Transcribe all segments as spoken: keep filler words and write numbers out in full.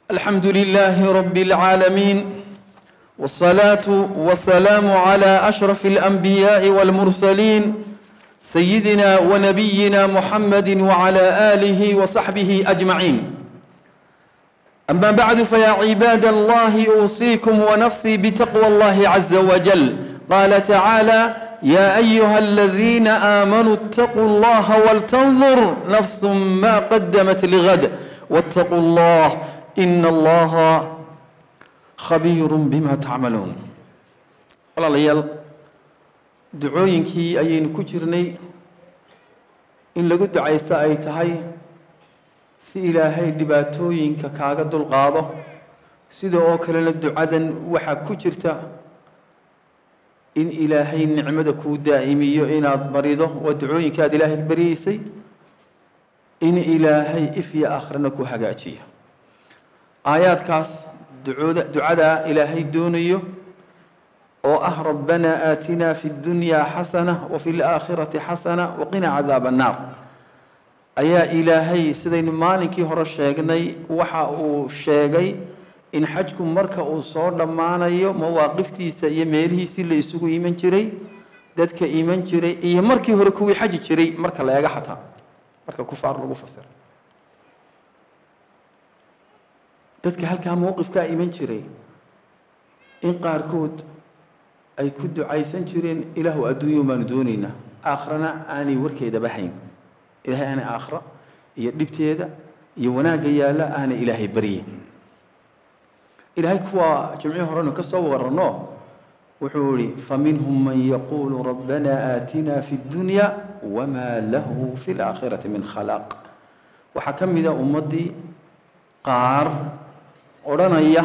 الحمد لله رب العالمين، والصلاة والسلام على أشرف الأنبياء والمرسلين سيدنا ونبينا محمد وعلى آله وصحبه أجمعين. أما بعد، فيا عباد الله أوصيكم ونفسي بتقوى الله عز وجل. قال تعالى: يا أيها الذين آمنوا اتقوا الله ولتنظر نفس ما قدمت لغد واتقوا الله إن الله خبير بما تعملون. walaalayaal, ducooyinkii ayaynu ku jirnay in lagu ducaysto ay tahay si ilaahay dhibaatooyinka kaaga dulqaado. sida oo kalena ducadan waxaa ku jirta in ilaahay nicmada kuu daa'imiyo inaad barido waa ducooyinka aad ilaahay bariyeysay, in ilaahay if iyo aakhirana ku hagaajiyo. aayaadkaas ducada ilaahay doonayo oo ah rabbanaa aatinaa fi ddunyaa xasana wa fi laakhirati xasana waqina cadaaba annaar ayaa ilaahay, sidaynu maalinkii hore sheegnay, waxa uu sheegay in xajku marka uu soo dhammaanayo mawaaqiftiisa iyo meelihiisii la isugu iman jiray, dadka iman jiray iyo markii hore kuwii xaji jiray marka la eega xataa marka kufaar lagu fasiro. dadka halkaa mowqifkaa iman jiray in qaarkood ay ku ducaysan jireen ilaahu adduunyo baanu doonaynaa, aakhirana aanay warkeedaba hayn. ilaahay aanay aakhira iyo dhibteeda iyo wanaagga yaalla aanay ilaahay baryin. ilaahay kuwa jimcii horenu ka soo warranno wuxuu yihi: faminhum man yaquulu rabbanaa aatinaa fi ddunyaa wamaa lahu fi laakhirati min khalaaq. waxaa ka mida ummaddii qaar odhanaya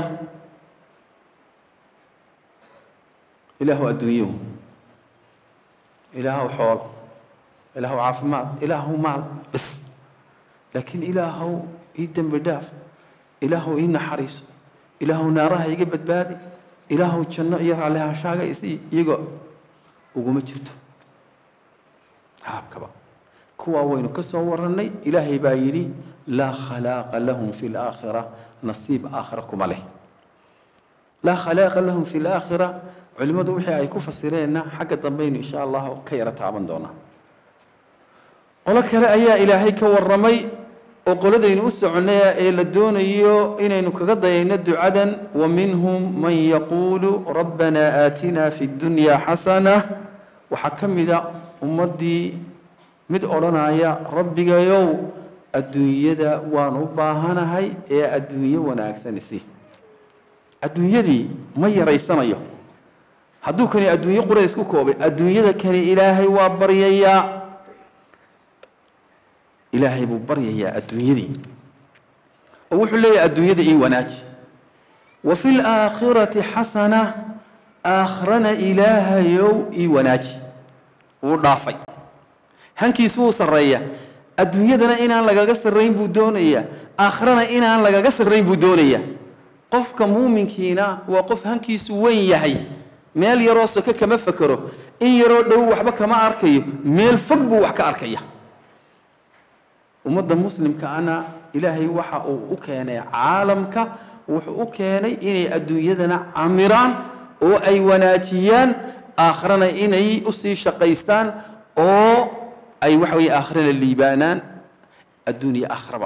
ilaahu adduunyahu, ilaahu xoolo, ilaahu caafimaad, ilaahu maal bas, laakiin ilaahu ii dembi dhaaf, ilaahu ii naxariiso, ilaahu naaraha iga badbaadi, ilaahu janno iyo raallihashaaga isii, iyago uguma jirto haabkaba. kuwaa waynu ka soo warrannay. ilaahay baa yidhi: laa khalaaqa lahum fi laakhira, nasiib aakhira kuma leh. laa khalaaqa lahum fi laakhira, culimmadu wixii ay ku fasireenna xagga dambaynu insha allahu ka yaro taaban doonaa. qolo kale ayaa ilaahay ka warramay oo qoladaynu u soconnay ee la doonayo inaynu kaga dayayno ducadan: wa minhum man yaquulu rabbanaa aatinaa fi ddunyaa xasana. waxaa ka mida ummaddii mid odhanaya rabbigayow adduunyada waan u baahanahay ee adduunyo wanaagsan isi. adduunyadii ma yaraysanayo. hadduu kani adduunyo qurays ku koobay, adduunyada kani ilaahay waa baryayaa, ilaahay buu baryayaa adduunyadii oo wuxuu leeyahay adduunyada ii wanaaji. wa fi laakhirati xasana, aakhirana ilaahayow ii wanaaji. wuu dhaafay, hankiisu wuu sarreeya. adduunyadana inaan lagaga sarrayn buu doonayaa, aakhirana inaan lagaga sarrayn buu doonayaa. qofka muuminkiina waa qof hankiisu weyn yahay, meel yaroo soke kama fakero, in yaroo dhow waxba kama arkayo, meel fog buu wax ka arkaya. ummadda muslimka ana ilaahay waxa uu u keenay caalamka, wuxuu u keenay inay adduunyadana camiraan oo ay wanaajiyaan, aakhirana inay usii shaqaystaan oo ay waxa weeye aakhirana liibaanaan. adduunya aakhiraba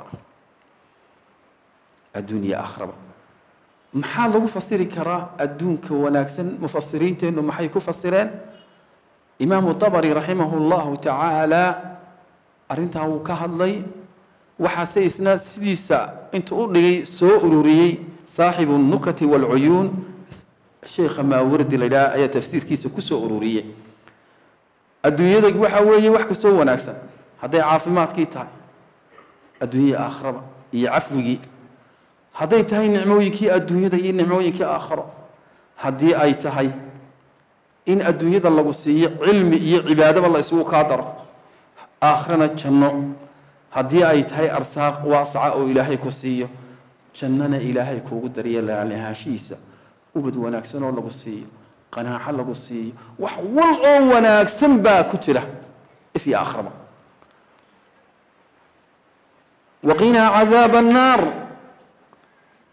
adduunya aakhiraba maxaa lagu fasiri karaa adduunka wanaagsan? mufasiriinteennu maxay ku fasireen? imaamu tabari raximahu llahu tacaala arrintaa wuu ka hadlay. waxaase isna sidiisa intuu u dhigay soo ururiyey saaxibu nukati waalcuyuun, sheekha maawardi la yidhaha ayaa tafsiirkiisa ku soo ururiyey. adduunyada waxaa weeye wax kastoo wanaagsan, hadday caafimaadkii tahay adduunya aakhiraba iyo cafwigii, hadday tahay nicmooyinkii adduunyada iyo nicmooyinkii aakhiro, haddii ay tahay in adduunyada lagu siiyo cilmi iyo cibaadaba la isugu kaa daro, aakhirana janno, haddii ay tahay arsaaq waasaca oo ilaahay ku siiyo, jannana ilaahay kuugu dariya laalihaanshihiisa, ubad wanaagsan oo lagu siiyo, qanaaco lagu siiyo, wax wal oo wanaagsan baa ku jira if iyo aakhiraba. waqinaa cadaaba annaar,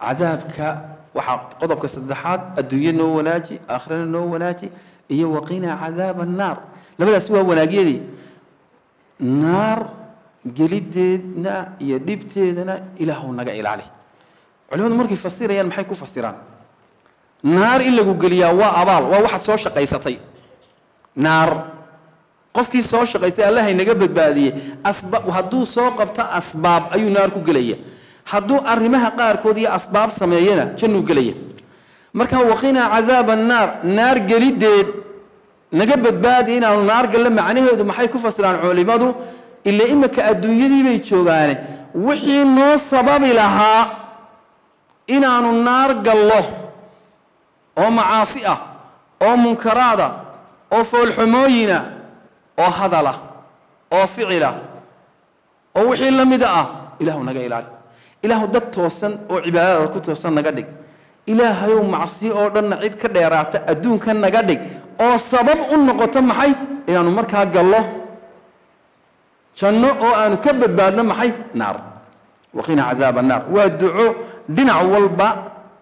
عذابك وحق قضبك الصدحات الدنيا نو وناجي آخرنا نو وناجي إيه وقينا عذاب النار لما سوى وناجي دي نار جلدنا يدبتنا إله ونجا إلى عليه علماء المركي فسير يعني محي كوف فسيران نار إلا جوجليا وأبال وواحد صوش قيسطي نار قفكي صوش قيسطي الله ينجبت بعديه أسباب وهدو سوق بتاع أسباب أي نار كوجليا هدو أرمها قار كودي أسباب سمينا شنو جلية مركها وقينا عذاب النار نار جليد نجبت بعدين أو نار قال لما عنيه ده محي كوف فسيران علماء إلا إما كأدوية دي بيتشوغاني وحي نو سبب لها إن أن النار قال الله أو معاصئة أو منكرادة أو فول حموينة أو هدلة أو فعلة أو وحي لمدأة إله نقا إلهي إله دد توسن أو عبادة كتوسن نقدك إله يوم معصي أو دن عيد كديرات أدون كان نقدك أو سبب النقطة محي إن أن مركها قال الله شنو أو أن كبد بعدنا محي نار وقينا عذاب النار والدعاء دنا والباء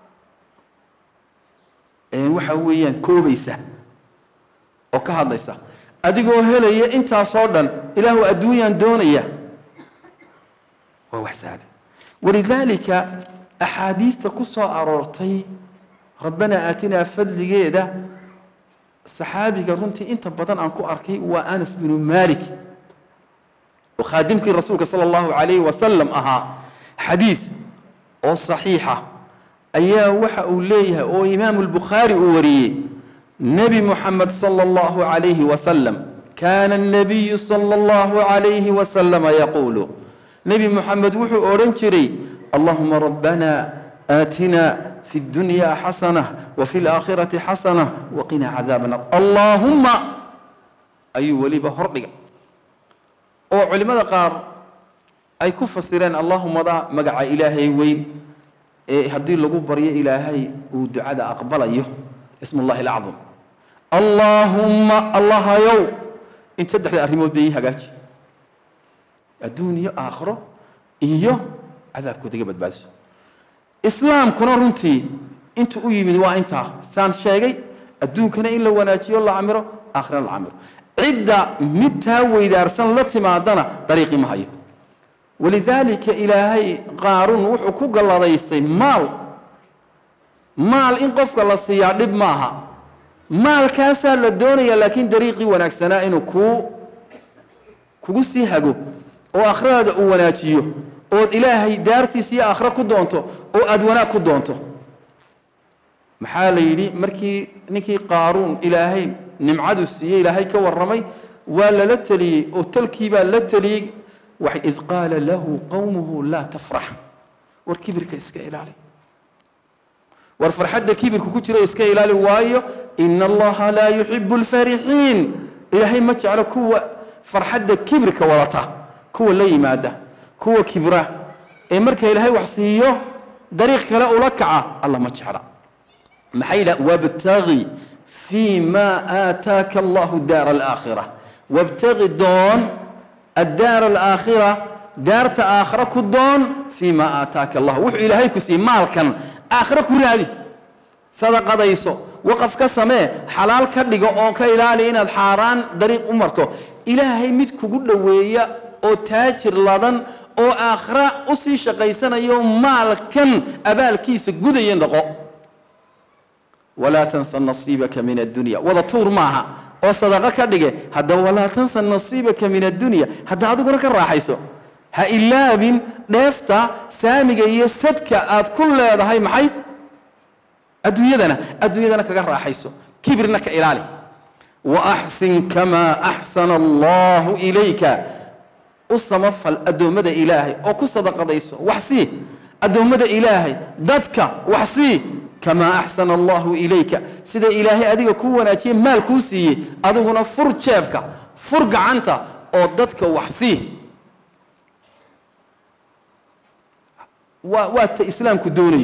إيه وحويا كوبيسة أو كهضيسة أديكو هلية أنت صودا إله أدويا دونية وهو حسان ولذلك أحاديث تقصى أرورتي ربنا آتنا فضل جيدة صحابي قرنتي أنت بطن أنكو أركي وأنس بن مالك وخادمك الرسول صلى الله عليه وسلم أها حديث أو صحيحة أيها وحا أوليها أو إمام البخاري أوريه نبي محمد صلى الله عليه وسلم كان النبي صلى الله عليه وسلم يقول نبي محمد وحو أورنشري اللهم ربنا آتنا في الدنيا حسنة وفي الآخرة حسنة وقنا عذاب النار اللهم أي ولي بهرقك أو علماء قار أي كف السيران اللهم ضع مقع إلهي وين إيه هدي اللقو بريء إلهي ودعاء أقبل أيه اسم الله الأعظم اللهم الله يو إن تدح الأرمود بيه هقاش الدنيا آخرة إيه عذاب كنت قبل بس إسلام كنا رنتي أنت أوي من وأنت سان شيء الدنيا كنا إلا وناتي الله عمره آخر العمر عدة متى وإذا أرسل لتما دنا طريقي مهي ولذلك إلهي قارون وحكوك الله ريسي مال مال إن قفك الله سيعدب معها مال كاسا للدونية لكن طريقي ونكسنا إنه كو كو سيهاقو وآخراد وناتيو oo ilaahay daartiisa aakhira ku doonto oo adwana ku doonto maxaa la yiri markii ninkii qaaruun ilaahay nimcadu siiyay ilaahay ka waramay wala la taliyay oo talkiiba la taliyay wax id qaala lahu qawmuhu la tafrah war kibirka iska ilaali war farxada kibirku ku jira iska ilaali waayo inna allaha la yuhibbu al-farihin ilaahay ma jeclo kuwa farxada kibirka wadata kuwa la yimaada كوا كبرة إمرك إلهي وحصيه طريق كلا أولكعة الله ما تشعر محيلة وابتغي فيما آتاك الله الدار الآخرة وابتغي دون الدار الآخرة دار آخرة كدون فيما آتاك الله وحي إلهي كسي مالكا آخرة كرادي صدق ضيسو وقف كسمه حلال كدقو أوكا إلهي إن الحاران طريق أمرته إلهي متكو قد ويا أو تاجر لدن oo aakhira u sii shaqaysanayo maalkan abaalkiisa gudayeen dhaqo wala tansa nasiibaka min ad-dunya wada tuur maaha oo sadaqa ka dhige hada wala tansa nasiibaka min ad-dunya hada adiguna ka raaxayso ha ilaabin dheefta saamiga iyo sadka aad ku leedahay maxay adduunyadana adduunyadana kaga raaxayso kibirna ka ilaali wa ahsin kama ahsana Allah ilayka وصمف الأدومة إلهي أو كصدق ضيسه وحسي أدومة إلهي ضدك وحسي كما أحسن الله إليك سيد إلهي أديك كونا تي مال كوسي أدونا فرق شابك فرق عنك أو ضدك وحسي وات إسلام كدوني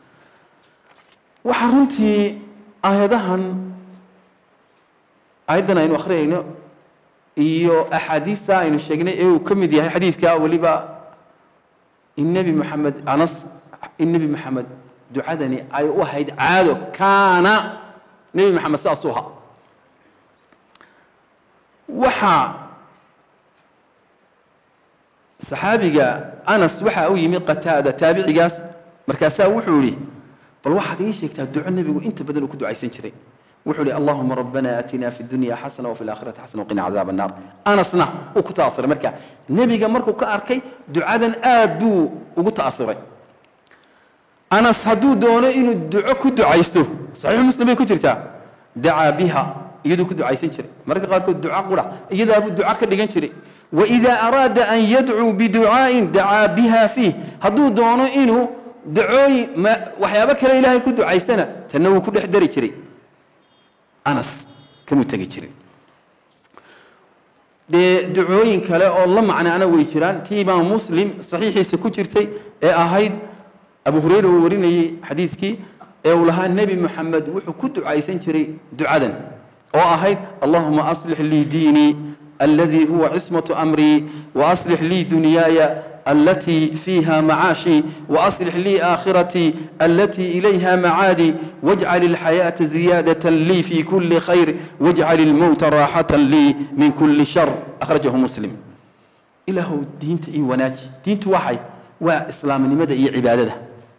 وحرمتي آيادهن آيادنا إنو أخرين iyo ahadiisa aynu sheegnay ee uu kamid yahay xadiiska waliba innabi Muhammad Anas النبي محمد دعادني أي واحد عادو كان نبي محمد سأصوها وحا صحابي أنس وحا أو يمي قتادة تابعي قاس مركاسا وحولي بل واحد يشيك تدعو النبي وانت بدل كدو عيسين شري وحولي اللهم ربنا أتنا في الدنيا حسنة وفي الآخرة حسنة وقنا عذاب النار أنسنا وكتاثر مركا نبي مركو كأركي دعادا آدو وكتاثري أنس هدو دونه إنو دعو كدو عيستو صحيح مسلم كترتا دعا بها يدو كدو عيسين شري مركا قال كدو دعا قرى يدو أبو الدعاء كدو شري وإذا أراد أن يدعو بدعاء دعا بها فيه هدو دونه إنو دعوي ما وحيابك لا إلهي كدو عيستنا تنو كدو حدري شري أنس كم تجري دعوين كلا الله معنا أنا ويشران تيما مسلم صحيح سكوتشرتي أهيد أبو هريرة وريني حديثك أولها النبي محمد وحو كدو عيسين شري دعادا وأهيد اللهم أصلح لي ديني الذي هو عصمة أمري وأصلح لي دنياي التي فيها معاشي وأصلح لي آخرتي التي إليها معادي واجعل الحياة زيادة لي في كل خير واجعل الموت راحة لي من كل شر أخرجه مسلم إله دينت إي وناجي دينت وحي وإسلام لماذا إي عبادته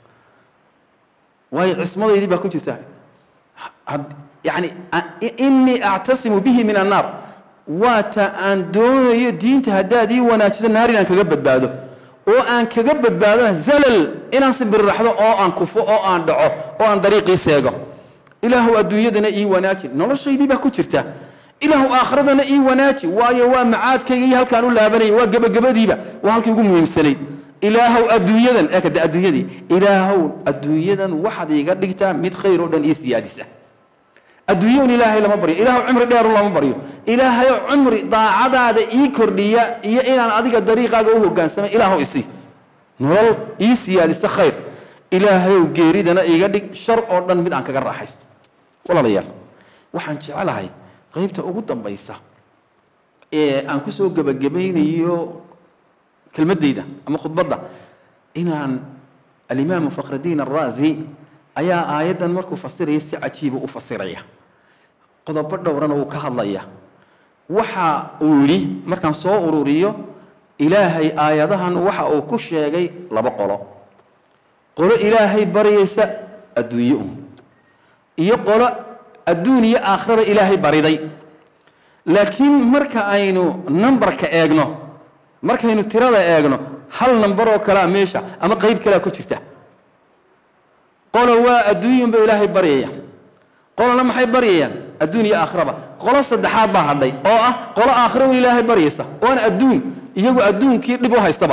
وهي عصمة يدي باكوتي يعني إني أعتصم به من النار وأن دون دينت هدادي وناجي النار إنك قبت بعده oo aan kaga badbaado zalal inaan si birraxdo oo aan kufo oo aan dhaco oo aan dariiqii seego ilaahu adduunyadana ii wanaaji noloshaydii baa ku jirta ilaahu aakhiradana ii wanaaji waayo waa macaadkaygii halkaan u laabanay waa gabagabadiiba waa halkii ugu muhiimsanay ilaahu adduunyadan ee ka adduunyadii ilaahu adduunyadan waxaad iiga dhigtaa mid khayr oo dhan ii siyaadisa adduunyo ilaahay lama baryo ilaahu cumri dheer lama baryo ilaahay cumri daacadaada ii kordhiya iyo inaan adiga dariiqaaga u hoggaansamay ilaahu isi nolol ii siyaadisa khayr ilaahay geeridana iiga dhig shar oo dhan mid aan kaga raaxaysto walaalayaal waxaan jecelahay qaybta ugu dambaysa ee aan ku soo gabagabaynayo kelmadeyda ama khudbadda inaan al-imaam Fakhruddin ar-Razi ayaa aayadan markuu fasiraya si cajiib u fasiraya qodobo dhowran oo ka hadlaya waxa uu yiri markaan soo ururiyo ilaahay aayadahan waxa uu ku sheegay laba qolo qolo ilaahay bariyaysa adduunyo iyo qolo adduunyo aakhirada ilaahay bariday laakiin marka aynu numberka eegno markaynu tirada eegno hal number oo kala meesha ama qayb kala ku jirta qolo waa adduunyo ba ilaahay bariyaya qolona maxay bariyayaan adduunyo aakhiraba qolo saddexaad baa hadhay oo ah qolo aakhiro ilaahay bariyaysa oo aan adduun iyagu adduunkii dhib u haystaba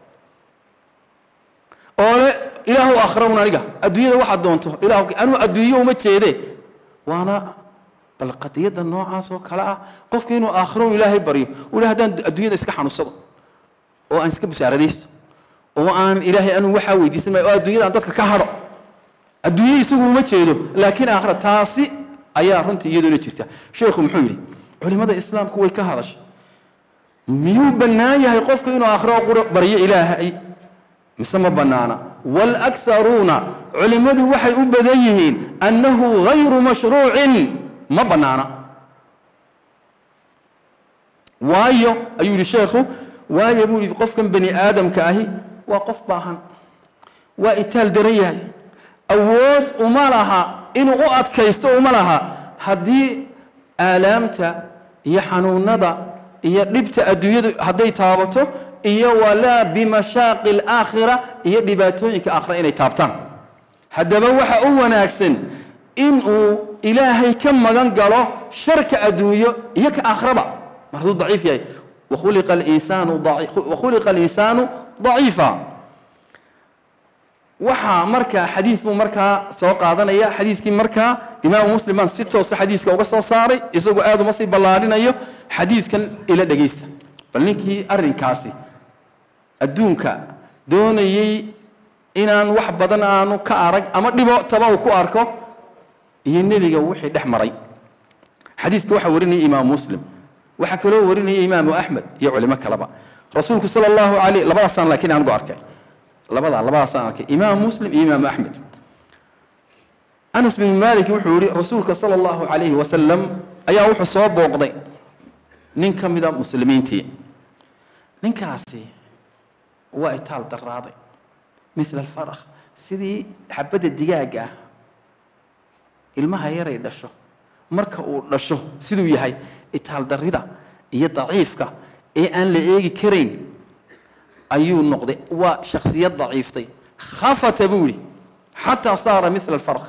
oo ilaahu aakhiro aniga adduunyada waxa doonto ilaahu anu adduunyo uma jeede waana bal qadiyada noocaas oo kala ah qofku inuu aakhiro ilaahay bariyo wala hadaan adduunyada iska xanuunsado oo aan iska busaaradaysto oo aan ilaahay anu waxa weydiisan oo adduunyada dadka ka haro adduunyo isagu uma jeedo laakiin aakhira taasi ayaa runtii iyadoo jirta sheekhu muxuu yiri culimada islaamku way ka hadashay miyuu banaayahay qofku inuu aakhiro bariyo ilaahay mise ma banaana wal aktharuna culimadu waxay u badan yihiin annahu ghayru mashruu'in ma banaana waayo ayuu yiri sheekhu waayo buu yiri qofkan bani aadamka ahi waa qof baahan waa itaal daran yahay awood uma laha inuu u adkaysto uma laha haddii aalaamta iyo xanuunada iyo dhibta adduunyadu hadday taabato iyo walaa bimashaaqi alaakhira iyo dhibaatooyinka aakhira inay taabtaan haddaba waxa u wanaagsan inuu ilaahay ka magan galo sharka adduunyo iyo ka aakhiraba markuu daciif yahay وخلق الإنسان ضعيف وخلق الإنسان ضعيفا وحا مركا حديث مركا سوق قادنيا حديث كي مركا إمام مسلم من ستة وصح حديث كوغا سو صاري يسوق آدو مصي بلارينيو حديث كان إلى دقيس بلنكي أرين كاسي الدونكا دوني إنان وح بدن آنو كأرج أما دبو تباو كو أركو ينبي وحي دحمري حديث كوحا وريني إمام مسلم وحكلو وريني إمام أحمد يا علماء كلبا رسولك صلى الله عليه لبلا سنة لكن أنا قارك labada labada sanadka imaam muslim iyo imaam ahmed anas bin malik wuxuu yiri rasuulka sallallahu alayhi wa sallam ayaa wuxuu soo booqday nin kamida muslimiintii ninkaasi waa itaal daraaday مثل الفرخ sidii xabada digaaga ilmaha yar ay dhasho marka uu dhasho siduu yahay itaal darida iyo daciifka ee aan la eegi kareyn ayuu noqday waa shakhsiyad daciiftay khafata buli hatta saara مثل الفرخ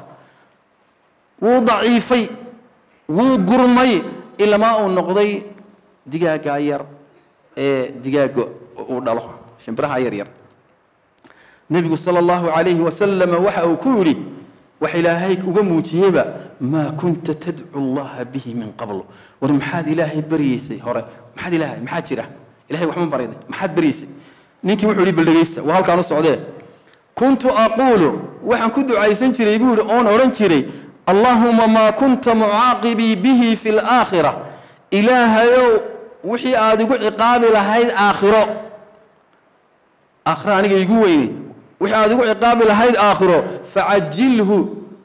wuu daciifay wuu gurmay ila ma uu noqday digaaga yar ee digaaga uu dhalo shimbiraha yar yar nabigu sallallahu alayhi wa sallam waxa uu ku yiri wax ilaahay uga muujiyaba ma kunta tad'u Allah bihi min qabl war maxad ilaahay bariisay hore maxad ilaahay maxad jira ilaahay wax ma bariday maxad bariisay ninkii wuxuu yiri baldageysta waa halkaan u socdee kuntu aqulu waxaan ku ducaysan jiray buu oon oran jiray allahumma ma kunta mu'aqibi bihi fil aakhirah ilaahayow wixii aad igu ciqaabi lahayd aakhiro aakhira aniga igu weynay wixii aad igu ciqaabi lahayd aakhiro fa'ajilhu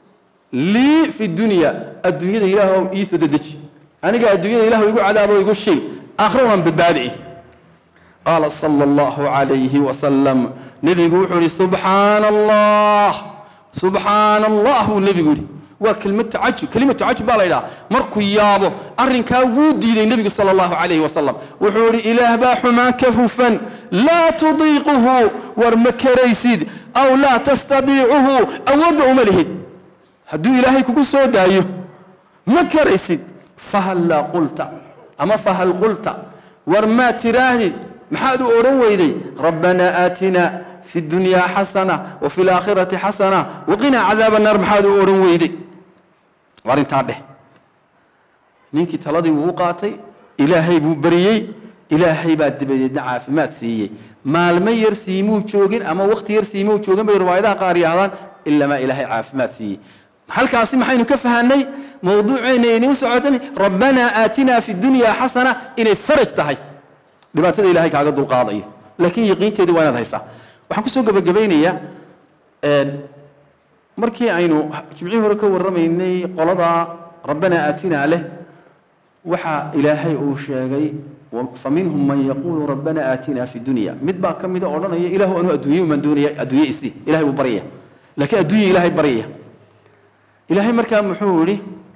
li fi dunya adduunyada ilaahow ii soo dedeji aniga adduunyada ilaahow igu cadaabo igu shil aakhiro waan badbaadi qala sallallahu alayhi wa sallam nabigu wuxuu subhanallah subhanallah nabigu وكلمة تعجب كلمة تعجب بالله مركو يابو أرنكا ودي ذي النبي صلى الله عليه وسلم وحوري إله باحما كفوفا لا تضيقه ورمكريسيد أو لا تستطيعه أو وضعه مله هدو إلهي كوكو سودايو مكريسيد فهل قلت أما فهل قلت ورما تراهي محادو أرويدي ربنا آتنا في الدنيا حسنة وفي الآخرة حسنة وقنا عذاب النار محادو أرويدي وارنتان ده نينكي تلادي وقاتي إلهي بو بريي إلهي بعد دبي عافمات سيي ما لم يرسيمو جوجين أما وقت يرسيمو جوجين بروايدها قاريان إلا ما إلهي عافمات سيي هل كاسي محين كفهاني موضوعين وسعودني ربنا آتنا في الدنيا حسنة إن فرج تهي دبعت إلهي كعقد القاضي لكن يقين تدي وانا هيسا waxaan ku soo gabagabeynaya ee markii aynu jimcii hore ka waramaynay qolada rabbana aatina leh waxa ilaahay uu sheegay faminhum man yaqulu rabbana aatina fi dunya midba kamida oranaya ilaahu anu adduunyo man doonaya adduunyo isi ilaahay uu bariya laakiin adduunyo ilaahay bariya ilaahay markaa muxuu yiri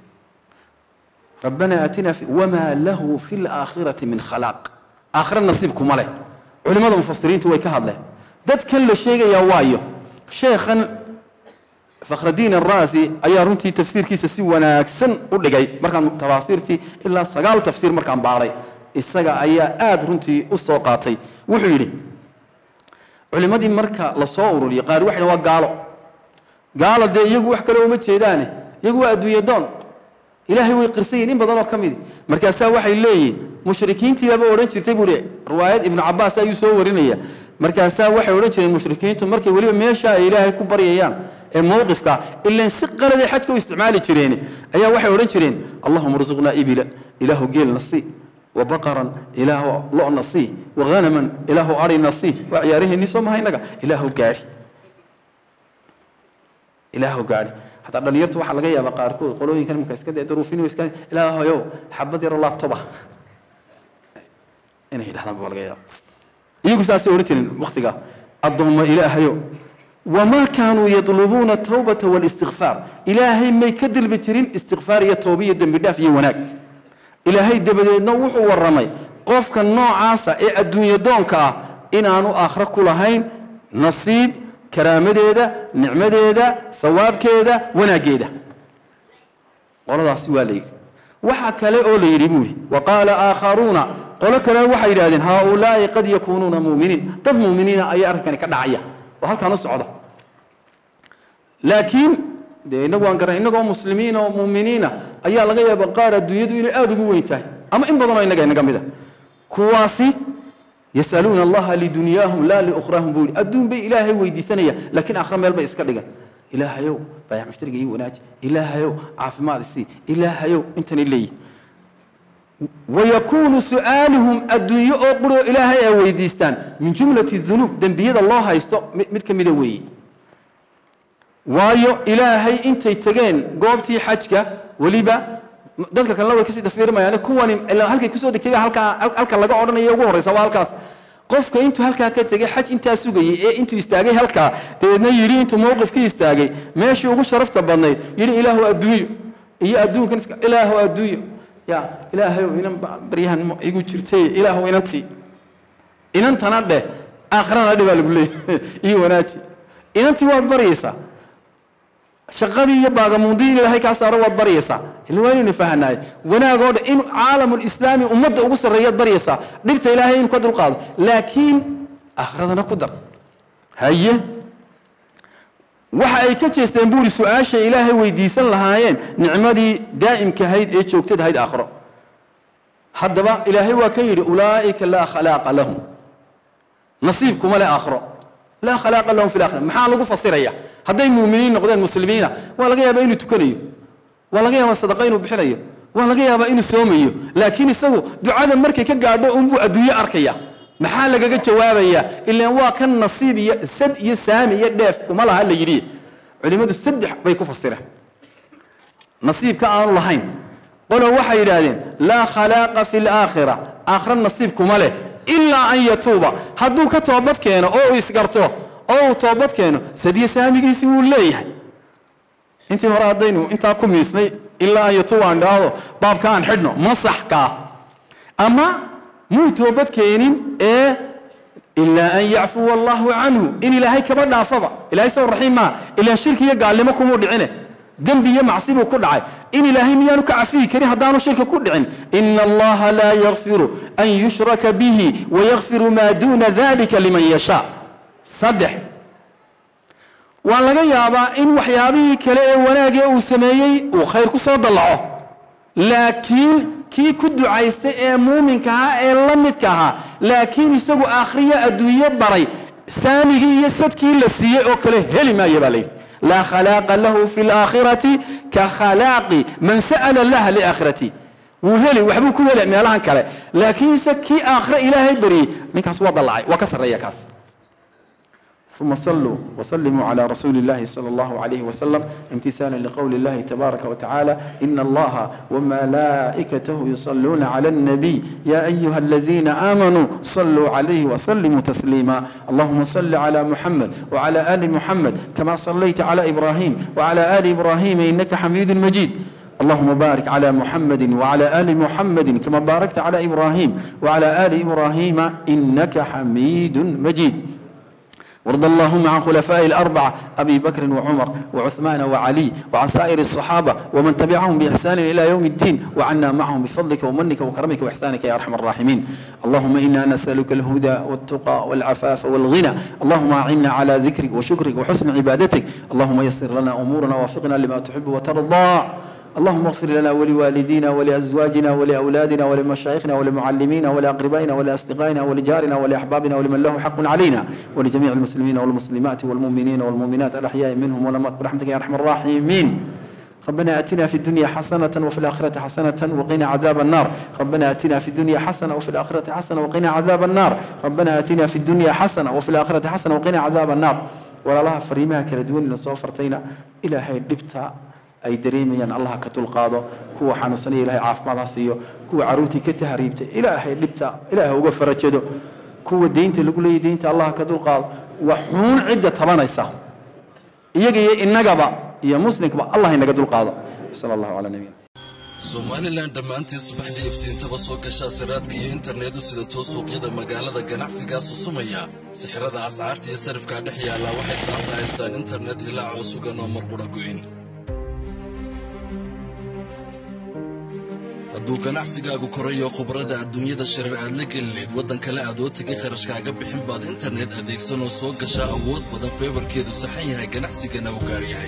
rabbana aatina fi wama lahu fil aakhirati min khalaq aakhira nasiibkum leh culimada mufassiriintu way ka hadleen dadkan la sheegaya waayo sheekhan Fakhruddin Ar-Razi ayaa runtii tafsiirkiisa si wanaagsan u dhigay markaan tafsiirtii ilaa sagaal tafsiir markaan baaray isaga ayaa aad runtii u soo qaatay wuxuu yiri culimadii marka la soo ururiyo qaar waxna waa gaalo gaalo de iyagu wax kale uma jeedaan iyagu waa adduunyo doon ilaahay way qirsayeen in badan oo kamid markaas waxay leeyihiin mushrikiintii baba oran jirtay buu riwaayad ibn Abbas ayuu soo warinaya markaas waxay oran jireen mushrikiintu markay waliba meesha ay ilaahay ku baryayaan ee mowqifka ilaa si qalad ay xajka u isticmaali jireen ayaa waxay oran jireen allahumma rzuqna ibilan ilahu geel nasi wa baqaran ilahu lo nasi wa ghanaman ilahu ari nasi wa ciyaarihi soo mahaynaga ilahu gaari ilahu gaari hatta dhalinyartu waxa laga yaabaa qaarkood qolooyinkan marka iska deeruufin iska ilaahu yow xabad yar laptopa inay dhaxdan baa laga yaabaa iyagu saasi orantiin waqtiga addooma ilaahayo wama kaanu yatlubuna tawbata wal istighfar ilaahay may ka dilbi jirin istighfar iyo tawbiya dambi dhaaf iyo wanaag ilaahay dabadeedna wuxuu waramay qofka noocaasa ee adduunyo doonka ah inaanu aakhira ku lahayn nasiib karaamadeeda nicmadeeda thawaabkeeda wanaageeda qoladaasi waa leeyahay waxa kale oo la yiri buuri waqala aakharuna qolo kale waxay yiraahdeen haulaa qad yakununa mu'minin dad mu'miniina ay arkan ka dhacaya oo halkaan u socdo laakiin deena waan garan inagoo muslimiin oo mu'miniina ayaa laga yaabaa qaar adduunyadu inay aad ugu weyn tahay ama in badan oo inaga inaga mid ah kuwaasi yasaluna allaha lidunyahum la liukhrahum buri adduun bay ilaahay weydiisanaya laakiin aakhira meel bay iska dhigan ilaahayow baayac mushtariga iyo wanaaj ilaahayow caafimaad si ilaahayow intan ilay ويكون سؤالهم الدنيا أقرأ إلهي ويديستان من جملة الذنوب دنبيد الله يستو متكم مدوي وايو إلهي أنت يتجين قوبتي حجك وليبا dadka kan la way ka sii dafiirmayaan kuwani ilaa halkay ku soo degtay halka halka laga oranayo ugu horeysa waa halkaas qofka intuu halka ka tagay xaj inta sugayay ee intuu istaagay halka deedna yiri intuu mowqifka istaagay meeshii ugu sharafta badnayd yiri ilaahu adduunyo iyo adduunkan iska ilaahu adduunyo ya ilaahay inan bariyahan igu jirtay ilaahu inanti inantana dheh aakhirana dhibaa lagu leeyahay iyo wanaati inanti waa bariyaysa shaqadii iyo baagamuudii ilaahay ka saaro wad bariyaysa ilaa inuu fahanay wanaagooda in caalamul islaami ummadda ugu sareeyay bariyaysa dhibta ilaahay in ku dul qaado laakiin akhradana ku dar haye waxa ay ka jeesteen buuri su'aasha ilaahay weydiisan lahaayeen nicmadii daa'imka hayd ee joogtay hayd aakhiro haddaba ilaahay waa ka yiri ulaa'ika la khalaaqa lahum nasiibkum la aakhiro la khalaaqa lahum fil aakhirah maxaa lagu fasiraya hadday muuminiin noqdeen muslimiina waa laga yaabaa inuu tukanayo waa laga yaabaa sadaqo inuu bixinayo waa laga yaabaa inuu soomayo laakiin isagu ducada markay ka gaadho unbuu adduunyo arkaya maxaa lagaga jawaabaya ilaa waa kan nasiib iyo sad iyo saami iyo dheef kuma laha la yiri culimadu saddex bay ku fasireen nasiibka aan lahayn qolo waxay yiraahdeen la khalaaqa fil aakhirah aakhira nasiib kuma leh illa an yatuuba hadduu ka toobad keeno oo isgarto oo toobad keeno sadiya saamigiisi uu leeyahay intii hore hadaynu inta ku miisnay ilaa ay tuwaan dhaado baabka aan xidhno masaxka ama muu toobad keenin ee illa an ya'fu wallahu anhu in ilaahay kaba dhaafaba ilaahay soo raxiima ila shirkiga gaalnimo kuma dhicine dambi iyo macsibo ku dhacay in ilaahay miyaanu ka cafi kari hadaanu shirka ku dhicin inna allaha la yaghfiru an yushraka bihi wa yaghfiru ma duna dhalika liman yasha صدح ولا يابا إن وحيابه كلا وناجي وسميي وخير كصاد الله لكن كي كدو عيسى مؤمن كها لمت كها لكن يسوق آخرية الدنيا بري سامي يسد كي لسيه أكله هل ما يبالي لا خلاق له في الآخرة كخلاق من سأل الله لآخرتي وهلي وحبو كل لا مالها كلا لكن سكي آخر إلهي بري من كاس وضع الله وكسر رياكاس ثم صلوا وسلموا على رسول الله صلى الله عليه وسلم امتثالا لقول الله تبارك وتعالى إن الله وملائكته يصلون على النبي يا أيها الذين آمنوا صلوا عليه وسلموا تسليما اللهم صل على محمد وعلى آل محمد كما صليت على إبراهيم وعلى آل إبراهيم إنك حميد مجيد اللهم بارك على محمد وعلى آل محمد كما باركت على إبراهيم وعلى آل إبراهيم إنك حميد مجيد وارض اللهم عن خلفاء الأربعة أبي بكر وعمر وعثمان وعلي وعن سائر الصحابة ومن تبعهم بإحسان إلى يوم الدين وعنا معهم بفضلك ومنك وكرمك وإحسانك يا أرحم الراحمين اللهم إنا نسألك الهدى والتقى والعفاف والغنى اللهم أعنا على ذكرك وشكرك وحسن عبادتك اللهم يسر لنا أمورنا ووفقنا لما تحب وترضى اللهم اغفر لنا ولوالدينا ولأزواجنا ولأولادنا ولمشايخنا ولمعلمينا ولأقربائنا ولأصدقائنا ولجارنا ولأحبابنا ولمن له حق علينا ولجميع المسلمين والمسلمات والمؤمنين والمؤمنات الأحياء منهم والأموات برحمتك يا أرحم الراحمين ربنا آتنا في الدنيا حسنة وفي الآخرة حسنة وقنا عذاب النار ربنا آتنا في الدنيا حسنة وفي الآخرة حسنة وقنا عذاب النار ربنا آتنا في الدنيا حسنة وفي الآخرة حسنة وقنا عذاب النار ولا الله فريمها كردون لصوفرتينا إلى هاي الدبتة أي دريميان الله كتول قاضو كوا حنوسني إلهي عاف ما ضاسيو كوا عروتي كتهريبت إلهي لبتا إلهي وقفر جدو كوا دينت اللي قولي دينت الله كتول قاضو وحون عدة طبعا يسا يجي النجبة يا مسلم الله ينقدول قاضو صلى الله على نبينا Somaliland dhammaantii subaxdii iftiintaba soo gashaa siraadka iyo internetu sida toosuuqyada magaalada ganacsigaas u sumaya sixirada ascaarta iyo sarifka dhex yaala waxay saanta haystaan internet ilaa cusub oo marqura goyn hadduu ganacsigaagu korayo khibrada adduunyada shirar aad la gelineed waddan kale aad oo tegay kharashkaaga bixin baad internet adeegsan oo soo gashaa awood badan feebarkeedu saxan yahay ganacsigana u gaar yahay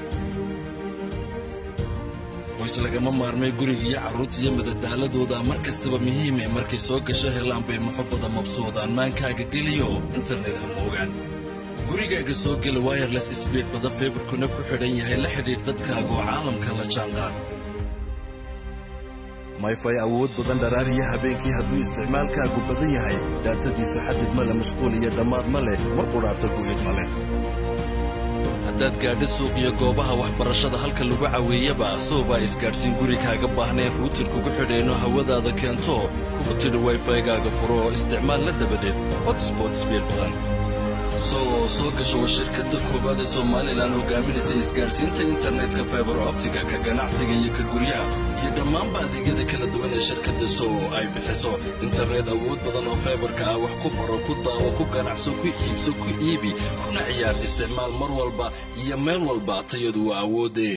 qoys lagama maarmay guriga iyo carruurta iyo madadaaladooda mar kastaba muhiim ee markay soo gasho helaan bay muxubbada mabsuudaan maankaaga geliyo internet ha moogaan gurigaaga soo gela wireless speed badan feebarkuna ku xidhan yahay la xidhiidh dadkaaga oo caalamka la jaanqaad mayfay awood badan dharaariya habeenkii hadduu isticmaalkaagu badan yahay daatadiisu xadid ma le mashquul iyo dhammaad ma leh mar qudhaata go'id ma leh haddaad gaadhi suuq iyo goobaha waxbarashada halka lagu caweeyaba soobaa isgaadhsiin guri kaaga baahnayn ruutir kugu xidheenno hawadaada keento kugu tidhi wayfaygaaga furo oo isticmaal la dabadeed hotspot sbiid badan soo soo gasho waa shirkadda koowaad ee somalilan hogaaminaysa isgaadhsiinta internetka fiber optiga ka ganacsiga iyo ka guryaha iyo dhammaanba adeegyada kala duwan ee shirkadda soo ay bixiso internet awood badan oo fiberka ah wax ku baro ku daawo ku ganacso ku iibso ku iibi kuna ciyaar isticmaal mar walba iyo meel walba tayadu waa awoodee